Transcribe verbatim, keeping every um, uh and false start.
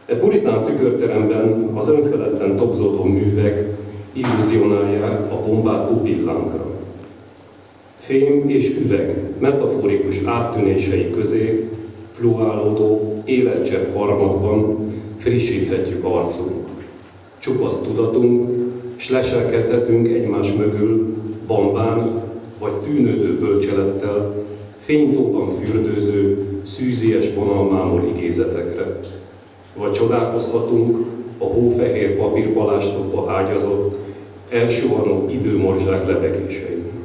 E puritán tükörteremben az önfeledten tobzódó művek illúzionálják a bombát pupillánkra. Fém és üveg metaforikus áttűnései közé fluálódó életcsepp harmadban frissíthetjük arcunk. Csupasz tudatunk, s leselkedhetünk egymás mögül bambán vagy tűnődő bölcselettel, fénytóban fürdőző, szűzies vonalmámor igézetekre. Vagy csodálkozhatunk a hófehér papírpalástokba ágyazott, elsuhanó időmorzsák lebegésein.